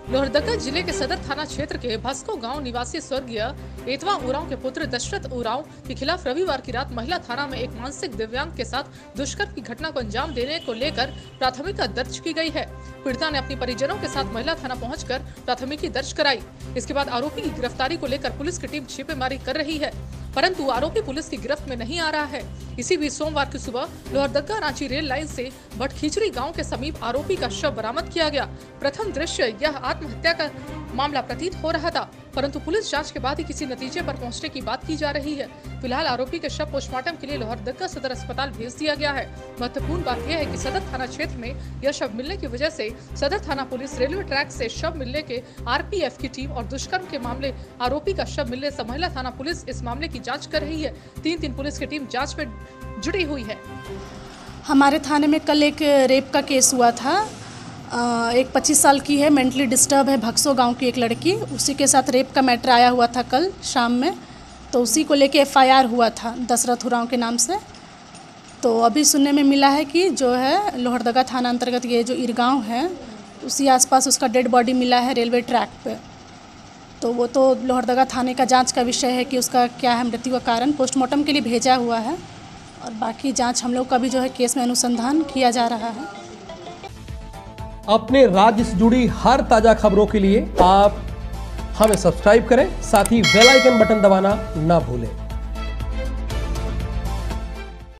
लोहरदगा जिले के सदर थाना क्षेत्र के भस्को गांव निवासी स्वर्गीय एतवा उरांव के पुत्र दशरथ उरांव के खिलाफ रविवार की रात महिला थाना में एक मानसिक दिव्यांग के साथ दुष्कर्म की घटना को अंजाम देने को लेकर प्राथमिकता दर्ज की गई है। पीड़िता ने अपने परिजनों के साथ महिला थाना पहुंचकर प्राथमिकी दर्ज कराई। इसके बाद आरोपी की गिरफ्तारी को लेकर पुलिस की टीम छापेमारी कर रही है, परंतु आरोपी पुलिस की गिरफ्त में नहीं आ रहा है। इसी बीच सोमवार की सुबह लोहरदगा रांची रेल लाइन से भटखीचरी गांव के समीप आरोपी का शव बरामद किया गया। प्रथम दृश्य यह आत्महत्या का मामला प्रतीत हो रहा था, परंतु पुलिस जांच के बाद ही किसी नतीजे पर पहुंचने की बात की जा रही है। फिलहाल आरोपी के शव पोस्टमार्टम के लिए लोहरदगा सदर अस्पताल भेज दिया गया है। महत्वपूर्ण बात यह है कि सदर थाना क्षेत्र में यह शव मिलने की वजह से सदर थाना पुलिस रेलवे ट्रैक से शव मिलने के आरपीएफ की टीम और दुष्कर्म के मामले आरोपी का शव मिलने से महिला थाना पुलिस इस मामले की जाँच कर रही है। 3 पुलिस की टीम जाँच में जुटी हुई है। हमारे थाने में कल एक रेप का केस हुआ था। एक 25 साल की है, मेंटली डिस्टर्ब है, भक्सो गांव की एक लड़की, उसी के साथ रेप का मैटर आया हुआ था कल शाम में। तो उसी को लेके एफआईआर हुआ था दशरथ उरांव के नाम से। तो अभी सुनने में मिला है कि जो है लोहरदगा थाना अंतर्गत ये जो इरगांव है उसी आसपास उसका डेड बॉडी मिला है रेलवे ट्रैक पे। तो वो तो लोहरदगा थाने का जांच का विषय है कि उसका क्या है मृत्यु का कारण, पोस्टमार्टम के लिए भेजा हुआ है और बाकी जांच हम लोग का भी जो है केस में अनुसंधान किया जा रहा है। अपने राज्य से जुड़ी हर ताजा खबरों के लिए आप हमें सब्सक्राइब करें, साथ ही बेल आइकन बटन दबाना ना भूलें।